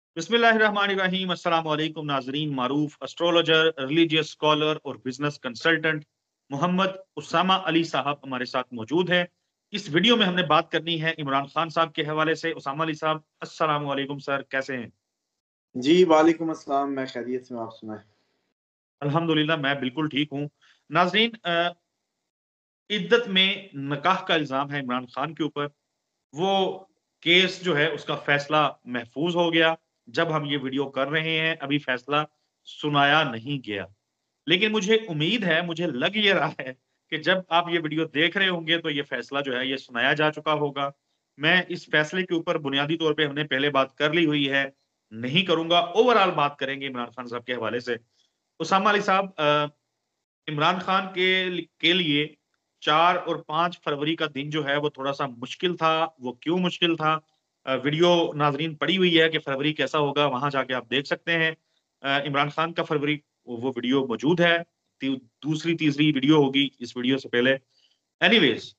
बिस्मिल्लाहिर्रहमानिर्रहीम। अस्सलाम वालेकुम नाजरीन। मारूफ एस्ट्रोलॉजर, रिलीजियस स्कॉलर और बिजनेस कंसल्टेंट मोहम्मद उसामा अली साहब हमारे साथ मौजूद हैं। इस वीडियो में हमने बात करनी है इमरान खान साहब के हवाले से। उसामा अली साहब, अस्सलाम वालेकुम सर, कैसे हैं? जी वालेकुम अस्सलाम। मैं खैरियत से हूँ, आप सुनाएं। अल्हम्दुलिल्लाह, मैं बिल्कुल ठीक हूँ। नाजरीन, इद्दत में निकाह का इल्जाम है इमरान खान के ऊपर। वो केस जो है उसका फैसला महफूज हो गया। जब हम ये वीडियो कर रहे हैं अभी फैसला सुनाया नहीं गया, लेकिन मुझे उम्मीद है, मुझे लग ये रहा है कि जब आप ये वीडियो देख रहे होंगे तो ये फैसला जो है ये सुनाया जा चुका होगा। मैं इस फैसले के ऊपर बुनियादी तौर पे हमने पहले बात कर ली हुई है, नहीं करूंगा। ओवरऑल बात करेंगे इमरान खान साहब के हवाले से। उसामा अली साहब, इमरान खान के लिए 4 और 5 फरवरी का दिन जो है वो थोड़ा-सा मुश्किल था। वो क्यों मुश्किल था? वीडियो नाज़रीन पड़ी हुई है कि फरवरी कैसा होगा, वहाँ जाके आप देख सकते हैं। इमरान खान का फरवरी वो वीडियो मौजूद है। ती दूसरी तीसरी वीडियो होगी इस वीडियो से पहले। एनीवेज़,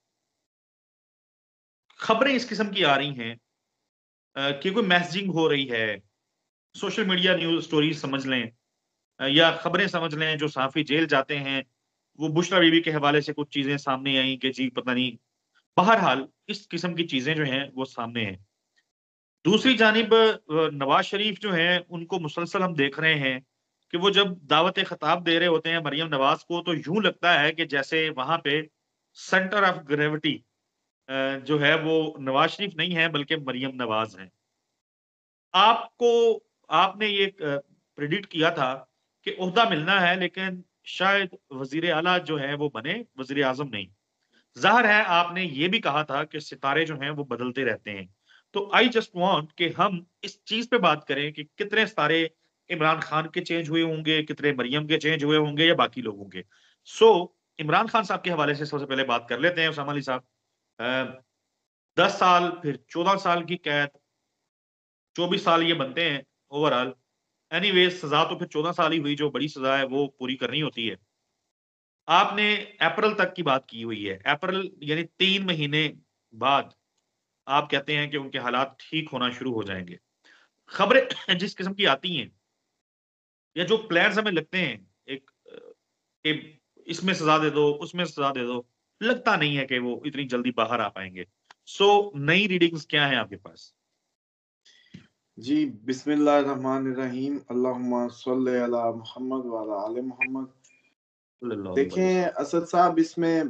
खबरें इस किस्म की आ रही हैं कि कोई मैसेजिंग हो रही है। सोशल मीडिया न्यूज़ स्टोरीज़ समझ लें, या खबरें समझ लें। जो सहाफ़ी जेल जाते हैं, वो बुशरा बीबी के हवाले से कुछ चीज़ें सामने आई कि जी पता नहीं। बहरहाल इस किस्म की चीज़ें जो हैं वो सामने हैं। दूसरी जानिब नवाज़ शरीफ जो हैं उनको मुसलसल हम देख रहे हैं कि वो जब दावत-ए-ख़िताब दे रहे होते हैं मरियम नवाज़ को, तो यूँ लगता है कि जैसे वहाँ पे सेंटर ऑफ ग्रेविटी जो है वो नवाज़ शरीफ नहीं है बल्कि मरियम नवाज़ हैं। आपको आपने ये प्रेडिक्ट किया था कि ओहदा मिलना है, लेकिन शायद वज़ीर आला जो है वो बने, वज़ीर आज़म नहीं। ज़ाहिर है आपने ये भी कहा था कि सितारे जो हैं वो बदलते रहते हैं। तो आई जस्ट वांट कि हम इस चीज़ पे बात करें कि कितने सितारे इमरान खान के चेंज हुए होंगे, कितने मरियम के चेंज हुए होंगे या बाकी लोगों के। सो इमरान खान साहब के हवाले से सबसे पहले बात कर लेते हैं उसामा अली साहब। अ, 10 साल फिर 14 साल की कैद, 24 साल ये बनते हैं ओवरऑल। एनीवेज़ सज़ा तो फिर 14 साल ही हुई, जो बड़ी सज़ा है वो पूरी करनी होती है। आपने अप्रैल तक की बात की हुई है। अप्रैल यानी 3 महीने बाद आप कहते हैं कि उनके हालात ठीक होना शुरू हो जाएँगे। खबरें जिस किस्म की आती हैं या जो प्लान्स हमें लगते हैं एक कि इसमें सज़ा दे दो, उसमें सज़ा दे दो, लगता नहीं है कि वो इतनी जल्दी बाहर आ पाएँगे। सो नई रीडिंग्स क्या हैं आपके पास? जी बिस्मिल्लाहिर्रहमानिर्रहीम। अल्लाहुम्मा सल्लि अला मुहम्मद व अला आले मोहम्मद। सल्लल्लाहु अलैहि देखें वसल्लम। असद साहब, इसमें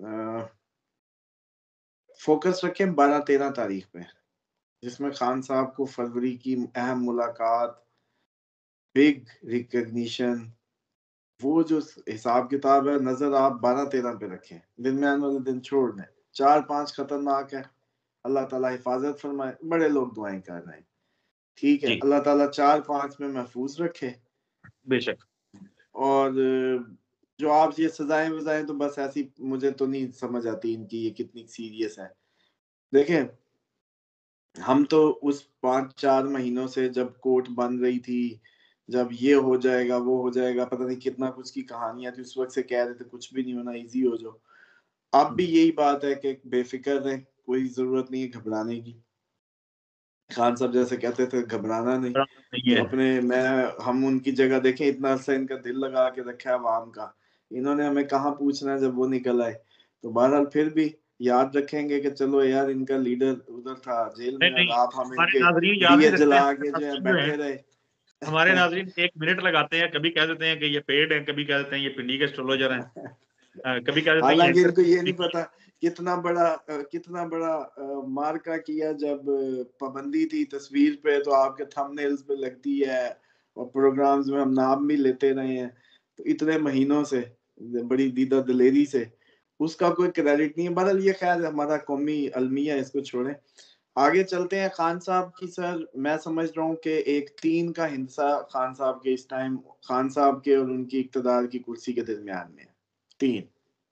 फोकस रखें 12-13 तारीख पे, जिसमें खान साहब को फरवरी की अहम मुलाकात, बिग रिकॉग्निशन, वो जो हिसाब किताब है, नजर आप 12-13 पे रखें। दरमियान वाले दिन छोड़ दें। 4-5 खतरनाक है। अल्लाह ताला हिफाजत फरमाए। बड़े लोग दुआएं कर रहे हैं, ठीक है। जी, अल्लाह ताला 4-5 में महफूज रखे। बेशक। और जो आप ये सजाएं वजाएं, तो बस ऐसी मुझे तो नहीं समझ आती इनकी, ये कितनी सीरियस है। देखें, हम तो उस 5-4 महीनों से, जब कोर्ट बन रही थी, जब ये हो जाएगा वो हो जाएगा, पता नहीं कितना कुछ की कहानियां थी, उस वक्त से कह रहे थे कुछ भी नहीं होना, इजी हो जाओ। अब भी हुँ, यही बात है कि बेफिक्र रहें, कोई जरूरत नहीं है घबराने की। खान साहब जैसे कहते थे, घबराना नहीं। नहीं है। अपने मैं हम उनकी जगह देखें, इतना अरसा इनका दिल लगा के रखा है अवाम का। इन्होंने हमें कहाँ पूछना है जब वो निकल आए। तो बहरहाल फिर भी याद रखेंगे कि चलो यार, इनका लीडर उधर था जेल नहीं, में, और नहीं, आप हम हमारे इनके नाज़रीन याद दिए नहीं रखते हैं। जला हमारे के जो है नाज़रीन जो हैं बैठे रहे। हमारे नाज़रीन 1 मिनट लगाते हैं, कभी कह देते हैं कि ये पेड हैं, कभी कह देते हैं ये पिंडी के एस्ट्रोलॉजर हैं, कभी कह देते हैं ये हालांकि एंकर इनको ये नहीं हैं। पता कितना बड़ा मार्का किया जब पाबंदी थी तस्वीर पे, तो आपके थंबनेल्स पे लगती है, और प्रोग्राम्स में हम नाम भी लेते रहे हैं, तो इतने महीनों से, बड़ी दीदा दलेरी से, उसका कोई क्रेडिट नहीं है। बहरहाल ये खैर हमारा कौमी अलमिया, इसको छोड़ें, आगे चलते हैं। खान साहब की, सर मैं समझ रहा हूँ कि एक 3 का हिंसा खान साहब के इस टाइम, खान साहब के और उनकी इक्तदार की कुर्सी के दरमियान में है। 3,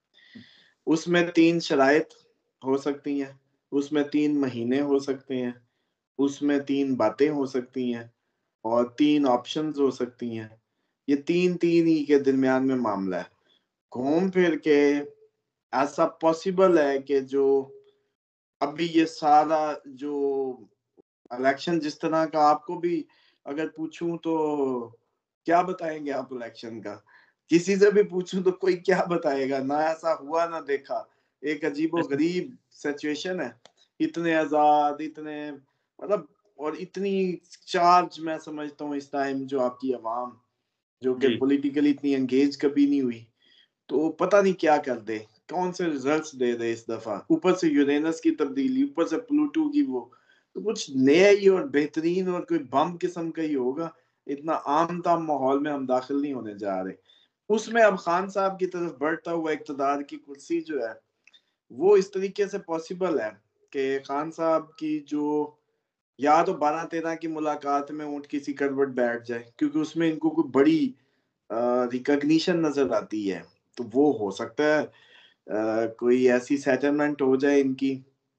उसमें 3 शराइत हो सकती हैं, उसमें 3 महीने हो सकते हैं, उसमें 3 बातें हो सकती हैं, और 3 ऑप्शंस हो सकती हैं। ये 3-3 ही के दरमियान में मामला है। घूम फिर के ऐसा पॉसिबल है कि जो अभी ये सारा जो इलेक्शन, जिस तरह का आपको भी अगर पूछूं तो क्या बताएंगे आप इलेक्शन का? किसी से भी पूछूं तो कोई क्या बताएगा? ना ऐसा हुआ ना देखा। एक अजीबो-गरीब सिचुएशन है। इतने आज़ाद, इतने मतलब और इतनी चार्ज मैं समझता हूँ इस टाइम जो आपकी आवाम, जो कि जी, पॉलिटिकली इतनी एंगेज कभी नहीं हुई, तो पता नहीं क्या कर दे, कौन से रिजल्ट्स दे दे इस दफा। ऊपर से यूरेनस की तब्दीली, ऊपर से प्लूटो की वो, तो कुछ नया ही और बेहतरीन और कोई बम किस्म का ही होगा। इतना आम ताम माहौल में हम दाखिल नहीं होने जा रहे। उसमें अब खान साहब की तरफ बढ़ता हुआ इक्तदार की कुर्सी जो है, वो इस तरीके से पॉसिबल है कि खान साहब की जो या तो 12-13 की मुलाकात में ऊँट किसी करवट बैठ जाए, क्योंकि उसमें इनको कोई बड़ी रिकॉग्निशन नजर आती है। तो वो हो सकता है कोई ऐसी सेटलमेंट हो जाए इनकी,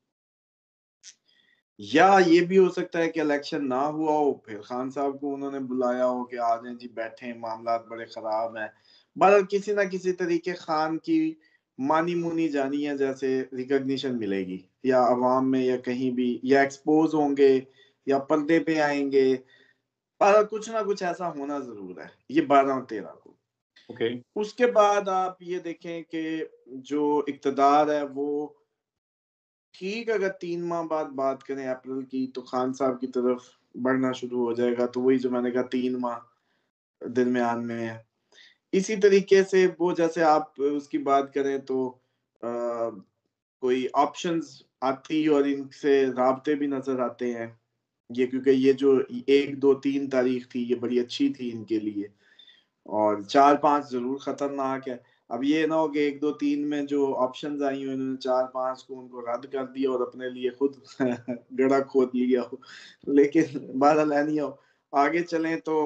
या ये भी हो सकता है कि इलेक्शन ना हुआ हो, फिर खान साहब को उन्होंने बुलाया हो कि आ जाएं जी, बैठे, मामला बड़े खराब हैं। बहरहाल किसी ना किसी तरीके खान की मानी मुनी जानी है जैसे रिकॉग्निशन मिलेगी, या अवाम में या कहीं भी, या एक्सपोज होंगे या पर्दे पे आएंगे। पर कुछ ना कुछ ऐसा होना जरूर है ये 12 और 13 को। ओके, उसके बाद आप ये देखें कि जो इक़्तिदार है वो ठीक, अगर 3 माह बाद बात करें अप्रैल की, तो खान साहब की तरफ बढ़ना शुरू हो जाएगा। तो वही जो मैंने कहा 3 माह दरमियान में है। इसी तरीके से वो जैसे आप उसकी बात करें तो कोई ऑप्शंस आती और इनसे राब्ते भी नज़र आते हैं। ये क्योंकि ये जो 1, 2, 3 तारीख थी ये बड़ी अच्छी थी इनके लिए, और 4-5 ज़रूर खतरनाक है। अब ये ना हो कि 1, 2, 3 में जो ऑप्शंस आई हुई उन्होंने 4-5 को उनको रद्द कर दिया और अपने लिए खुद गड़ा खोद लिया हो। लेकिन बहरहाल एनीहाउ आगे चलें तो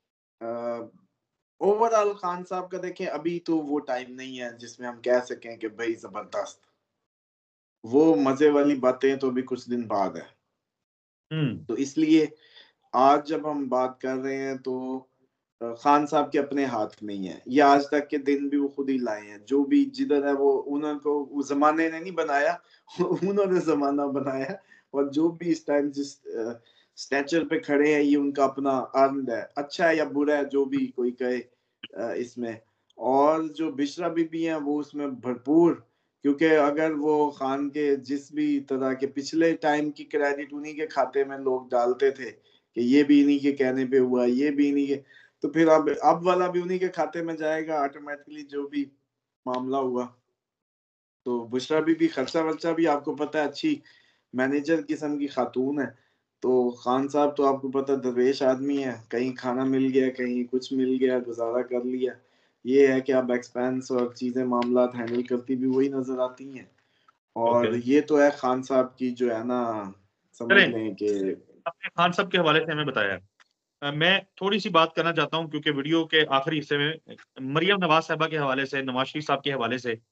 ओवरऑल खान साहब का देखें, अभी तो वो टाइम नहीं है जिसमें हम कह सकें कि भई ज़बरदस्त। वो मज़े वाली बातें तो अभी कुछ दिन बाद है। हुँ, तो इसलिए आज जब हम बात कर रहे हैं तो खान साहब के अपने हाथ में ही है। ये आज तक के दिन भी वो खुद ही लाए हैं। जो भी जिधर है वो उनको उस ज़माने ने नहीं बनाया, उन्होंने ज़माना बनाया। और जो भी इस टाइम जिस स्टैचर पे खड़े हैं ये उनका अपना अर्न्ड है। अच्छा है या बुरा है जो भी कोई कहे इसमें। और जो बिशरा बीबी हैं वो उसमें भरपूर, क्योंकि अगर वो खान के जिस भी तरह के पिछले टाइम की क्रेडिट उन्हीं के खाते में लोग डालते थे कि ये भी इन्हीं के कहने पे हुआ, ये भी इन्हीं के, तो फिर अब वाला भी उन्हीं के खाते में जाएगा ऑटोमेटिकली जो भी मामला हुआ। तो बुशरा बीबी खर्चा-वर्चा भी आपको पता है अच्छी मैनेजर किस्म की खातून है। तो खान साहब तो आपको पता है दरवेश आदमी है, कहीं खाना मिल गया, कहीं कुछ मिल गया, गुज़ारा कर लिया। ये है कि अब एक्सपेंस और चीज़ें मामलात हैंडल करती भी वही नज़र आती हैं। ओके। और ये तो है खान साहब की जो है ना, समझ चलें, लें कि आपने खान साहब के हवाले से हमें बताया। मैं थोड़ी-सी बात करना चाहता हूँ क्योंकि वीडियो के आखिरी हिस्से में मरियम नवाज़ साहिबा के हवाले से, नवाज़ शरीफ साहब के हवाले से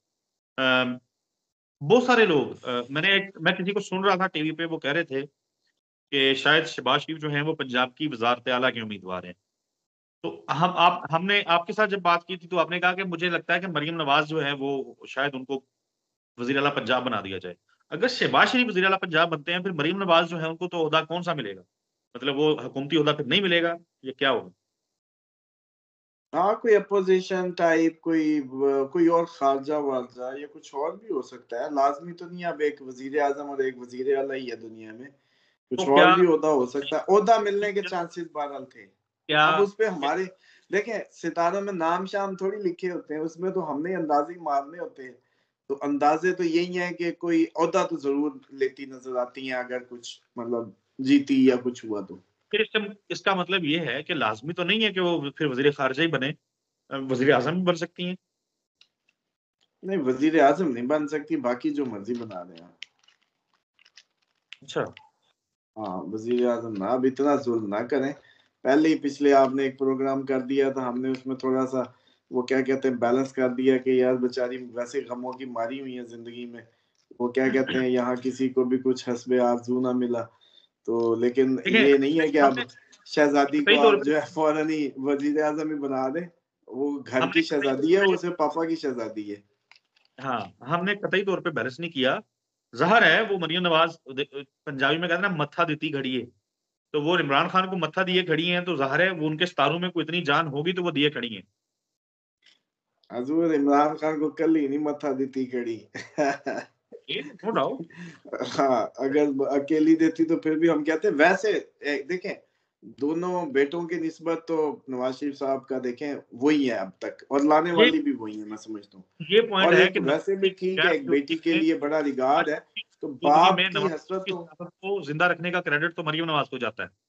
बहुत सारे लोग मैं किसी को सुन रहा था टीवी पे, वो कह रहे थे कि शायद शहबाज शरीफ जो हैं वो पंजाब की वज़ारत आला के उम्मीदवार हैं। तो हमने आपके साथ जब बात की थी तो आपने कहा कि मुझे लगता है कि मरियम नवाज़ जो है वो शायद उनको वज़ीर आला पंजाब बना दिया जाए। अगर शहबाज शरीफ वज़ीर आला पंजाब बनते हैं, फिर मरियम नवाज़ जो है उनको तो ओहदा कौन-सा मिलेगा? मतलब वो हुकूमती ओहदा फिर नहीं मिलेगा या क्या होगा? हाँ, कोई अपोज़िशन टाइप, कोई और ख़ारजा-वारजा या कुछ और भी हो सकता है। लाज़मी तो नहीं अब एक वज़ीर-ए-आज़म और एक वज़ीर आला ही है दुनिया में। तो कुछ क्या और भी ओहदा हो सकता है। ओहदा मिलने के चांसेस बहरहाल थे। क्या अब उस पे क्या हमारे देखें सितारों में नाम-शाम थोड़ी लिखे होते हैं, उसमें तो हमने अंदाज़े ही मारने होते हैं। तो अंदाज़े तो यही हैं कि कोई ओहदा तो ज़रूर लेती नज़र आती हैं अगर कुछ मतलब जीती या कुछ हुआ तो। फिर इसका मतलब ये है कि लाज़मी तो नहीं है कि वो फिर वज़ीर ख़ारिजा ही बने, वज़ीर-ए-आज़म भी बन सकती हैं। नहीं, वज़ीर-ए-आज़म नहीं बन सकती, बाकी जो मर्ज़ी बना दें आप। अच्छा, हाँ, वज़ीर-ए-आज़म ना, अब इतना ज़ुल्म ना करें। पहले ही पिछले आपने एक प्रोग्राम कर दिया था, हमने उसमें थोड़ा-सा वो क्या कहते हैं बैलेंस कर दिया कि यार बेचारी वैसे गमों की मारी हुई है ज़िंदगी में। वो क्या कहते हैं यहाँ किसी को भी कुछ हस्बे आरज़ू ना मिला। तो लेकिन देखें ये नहीं है कि हमने अब शहज़ादी को कतई तौर आप पे जो है फ़ौरन ही वज़ीर-ए-आज़म ही बना दें। वो घर हमने की कतई तौर शहज़ादी है, पे वो सिर्फ़ पापा की शहज़ादी है। हाँ, हमने कतई तौर पे बहस नहीं किया। ज़ाहिर है वो मरियम नवाज़ पंजाबी में कहते हैं ना मत्था दित्ती घड़िए। तो वो इमरान खान को मत्था दिए खड़ी हैं, तो ज़ाहिर है वो उनके सितारों में कोई इतनी जान होगी तो वो दिए खड़ी हैं। हजूर इमरान खान को कल ही नहीं मत्था देती खड़ी। No doubt. हाँ, अगर अकेली देती तो फिर भी हम कहते। वैसे देखें, दोनों बेटों की निस्बत तो नवाज शरीफ साहब का देखें वही है अब तक, और लाने ये वाली भी वही है, मैं समझता हूँ। ये पॉइंट और है एक कि वैसे भी ठीक है, एक बेटी के लिए बड़ा रिगार्ड है, तो जिंदगी बाप में की नवाज हसरत की तो खिलाफत को जिंदा रखने का क्रेडिट तो मरियम नवाज को जाता है।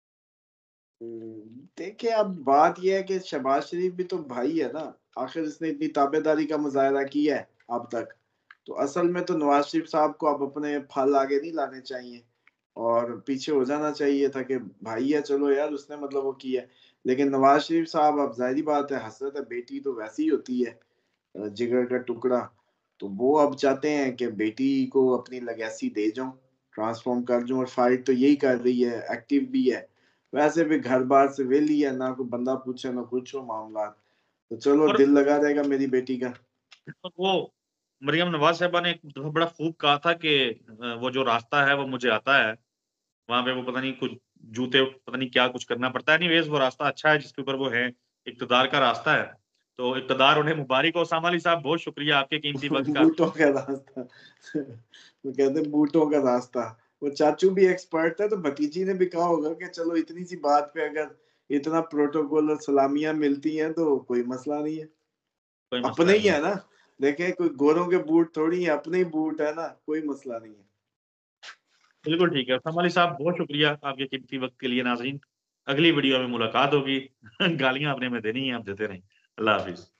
देखिए, अब बात यह है कि शहबाज शरीफ भी तो भाई है ना, आखिर इसने इतनी ताबेदारी का मुजाहरा किया है अब तक, तो असल में तो नवाज शरीफ साहब को अब अपने फल आगे नहीं लाने चाहिए और पीछे हो जाना चाहिए था कि भाई है, चलो यार उसने मतलब वो किया है। लेकिन नवाज शरीफ साहब, अब जाहिर बात है, हसरत है, बेटी तो वैसी ही होती है, जिगर का टुकड़ा, तो वो अब चाहते हैं कि बेटी को अपनी लेगेसी दे जाऊं, ट्रांसफॉर्म कर जाऊं, और फाइट तो यही कर रही है, एक्टिव भी है। वैसे भी घर बार से वेली है, ना कोई बंदा पूछे ना कुछ हो मामला, तो चलो और दिल लगा रहेगा मेरी बेटी का। वो मरियम नवाज साहबा ने एक दफा बड़ा खूब कहा था कि वो जो रास्ता है वो मुझे आता है, वहां पे वो पता नहीं कुछ जूते पता नहीं क्या कुछ करना पड़ता है, एनीवेज वो रास्ता अच्छा है जिसके ऊपर वो है, इक्तदार का रास्ता है। तो इक्तदार उन्हें मुबारक हो। सामा अली साहब बहुत शुक्रिया आपके कीमती वक्त का। बूटों का रास्ता। वो कहते हैं बूटों का रास्ता। वो चाचू भी एक्सपर्ट है, तो भतीजी ने भी कहा होगा कि चलो इतनी सी बात पे अगर इतना प्रोटोकॉल और सलामियां मिलती हैं तो कोई मसला नहीं है। कोई मसला अपने ही नहीं है। है ना, देखे कोई गोरों के बूट थोड़ी है, अपने ही बूट है ना, कोई मसला नहीं है। बिल्कुल ठीक है सामा अली साहब, बहुत शुक्रिया आपके कीमती वक्त के लिए। नाजरीन, अगली वीडियो में मुलाकात होगी। गालियां अपने में देनी है, आप देते रहें। अल्लाह हाफिज।